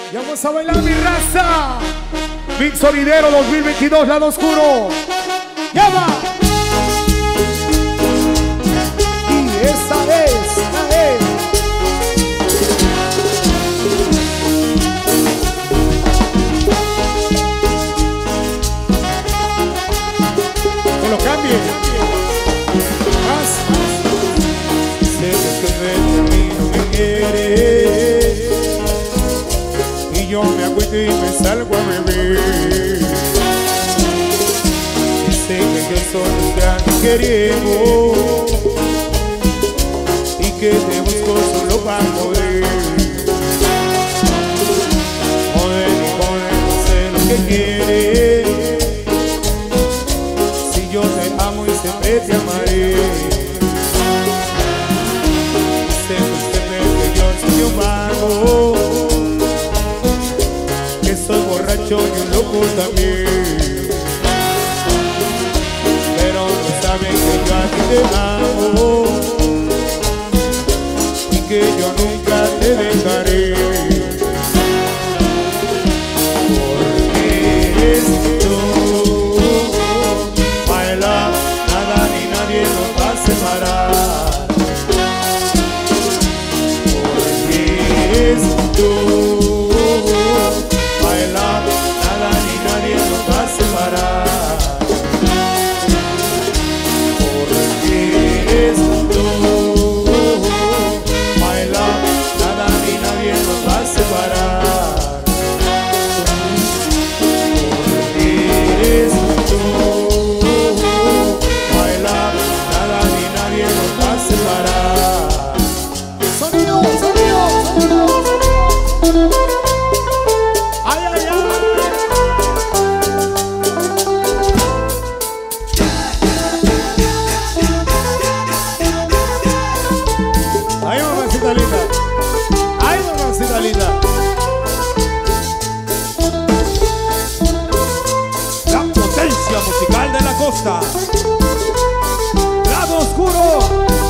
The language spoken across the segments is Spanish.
Y vamos a bailar mi raza. Big Sonidero 2022, lado oscuro. ¡Llama! Y esta es. Que lo cambie. Más. Sé que de mí no me quieres. Y yo me agüito y me salgo a beber. Y sé que yo solo ya no queremos. Y que te busco solo para joder. Joder y joder, no sé lo que quieres. Si yo te amo y siempre te amaré. Sé que usted cree que yo soy un vago, que soy borracho y un loco también. Pero no saben que yo a ti te amo y que yo nunca te dejaré. Porque eres tú, my love, nada ni nadie nos va a separar. Porque eres tú, my love, nada ni nadie nos va a separar. Porque eres tú, my love, nada ni nadie nos va a separar. Porque eres tú, my love, nada ni nadie nos va a separar. Sonido, sonido, sonido. Ay, ay, ay. Ay, mamacita linda. Ay, mamacita linda. La potencia musical de la costa. Lado oscuro.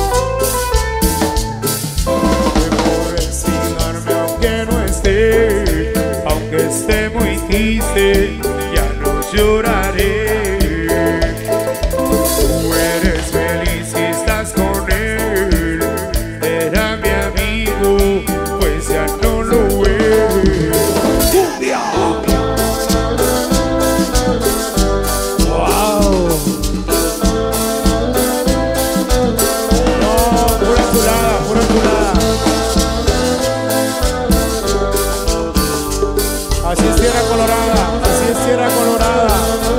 Por resignarme aunque no esté, aunque esté muy triste, ya no lloraré. Tú eres feliz si estás con él. Era mi amigo, pues ya no lo es. ¡Cumbia! ¡Wow! No, pura chulada, pura chulada. Así es tierra colorada, así es tierra colorada.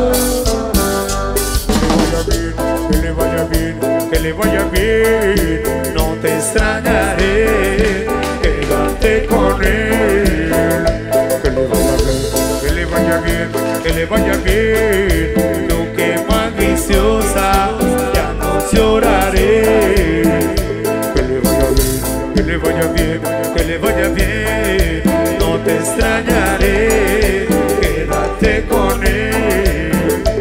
Que le vaya bien, que le vaya bien. No te extrañaré, quédate con él. Que le vaya bien, que le vaya bien, que le vaya bien. Tú que más viciosa, ya no lloraré. Que le vaya bien, que le vaya bien, que le vaya bien. No te extrañaré, quédate con él.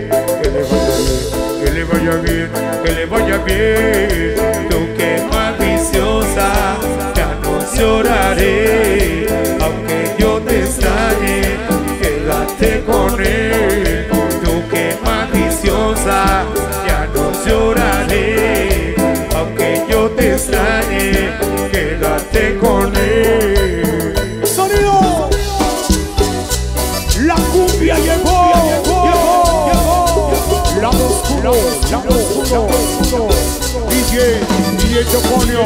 Que le vaya bien, que le vaya bien. Tú que más viciosa, ya no lloraré. Aunque yo te extrañe, quédate con él. Tú que más viciosa, ya no lloraré. Aunque yo te extrañe, quédate con él. ¡Sonido! La cumbia llegó, lado oscuro, lado oscuro. DJ Choconio,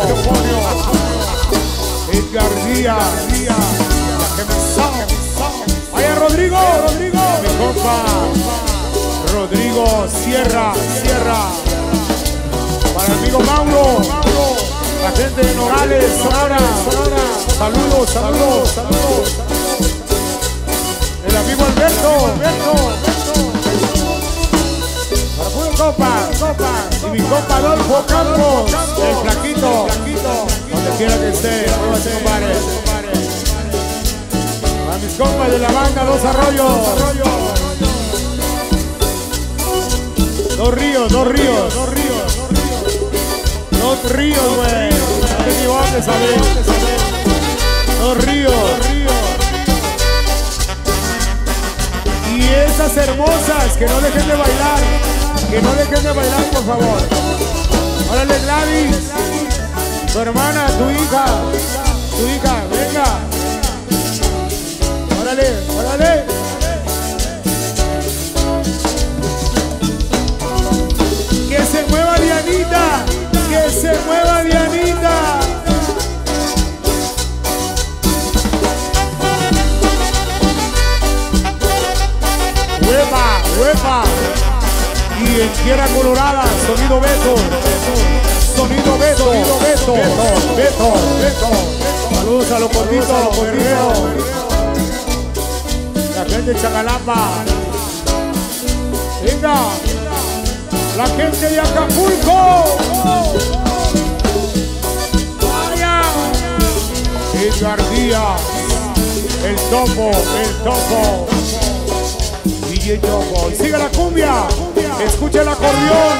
Edgar Díaz, la que me sabe. Vaya Rodrigo, mi compa, Rodrigo Sierra. Para el amigo Mauro, la gente de Nogales, Sonora. Saludos. El amigo Alberto. Para puro compa. Y mi compa Adolfo Campos, el flaquito. Donde quiera que esté, compadre. Para mis compas de la banda Dos Arroyos. Dos ríos. Dos ríos, güey. No te equivoques, ¿sabes? Dos ríos. bellas, hermosas, que no dejen de bailar. Que no dejen de bailar, por favor. Órale, Gladys. Tu hermana, tu hija, venga. Órale, órale. Que se mueva Dianita, que se mueva Dianita. Huepa, huepa. Y en Tierra Colorada, sonido Beto. Sonido Beto, Beto. Saludos a los cortitos, guerreros. La gente de Chacalapa. Venga. La gente de Acapulco. Vaya. Edgar Díaz. El topo. DJ Topo. Y sigue la cumbia. Escucha el acordeón.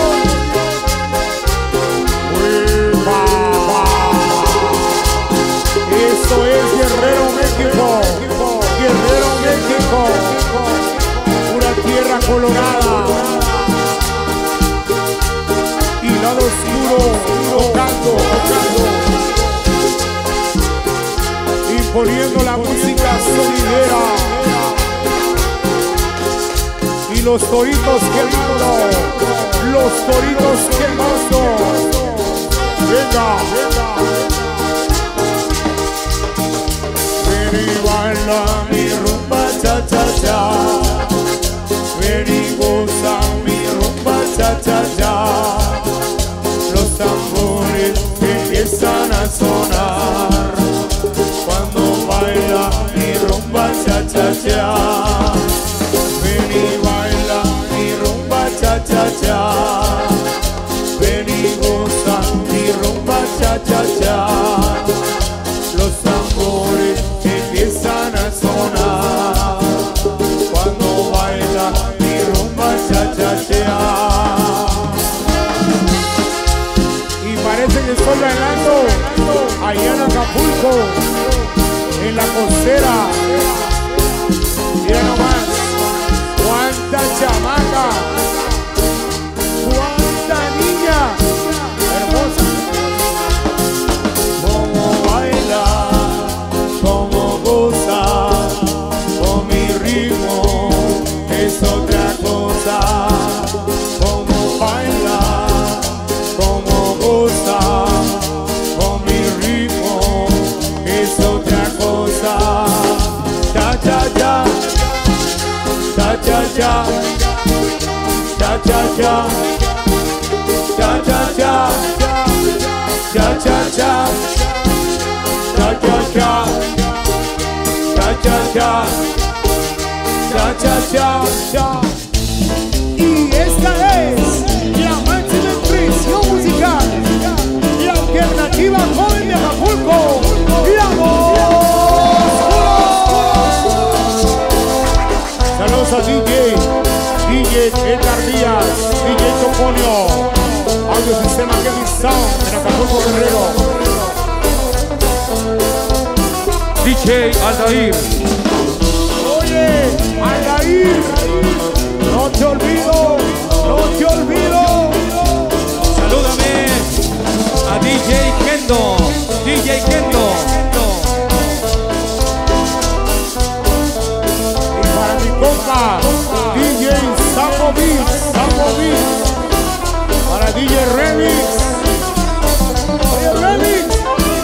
Esto es Guerrero, México. Guerrero, México. Pura tierra colorada. Y lado oscuro, tocando. Imponiendo la música sonidera. Y los toritos quemando. Venga. Ven y baila mi rumba cha. Ven y goza mi rumba cha. Los tambores empiezan a sonar cuando baila mi rumba cha. Ven y baila mi rumba cha. Ven y goza mi rumba cha. Los tambores empiezan a sonar cuando baila mi rumba cha. Y parece que estoy bailando allá en Acapulco, en la costera. Mira nomás, cuánta chamaca, cuánta niña hermosa. Cómo baila, cómo goza, con mi ritmo es otra cosa. Cómo baila, cómo goza, con mi ritmo es otra cosa. Cha cha cha. Cha cha cha, cha cha cha, cha cha cha, cha cha cha, cha cha cha, cha cha cha. Y esta es la máxima expresión musical, la alternativa joven de Acapulco, la voz. Saludos a DJ Edgar Díaz, DJ Toponio, Audio Sistema Kevin Sound en Acapulco, Guerrero. DJ Aldair. Oye, Aldair, no te olvido. Salúdame a DJ Kendo. Y para mi compa, DJ Sambo Beats. Para DJ Remix. Oye, Remix.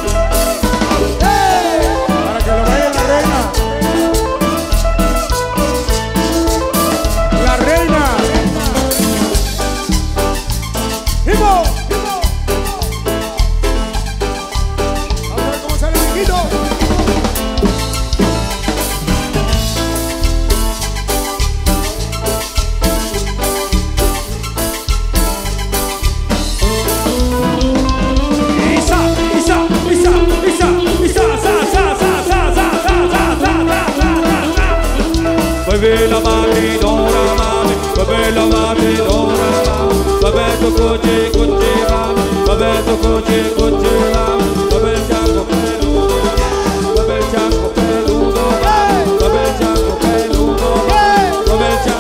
Para que lo vaya la reina. La reina. ¡Hipo! Vamos a ver cómo sale el chiquito. Mueve la batidora, mami, mueve la batidora, mueve tu coche, mami, mueve tu coche, mami, mueve el chango peludo, mueve el chango peludo, mueve el chango peludo, mueve el chango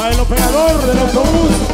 el operador del autobús.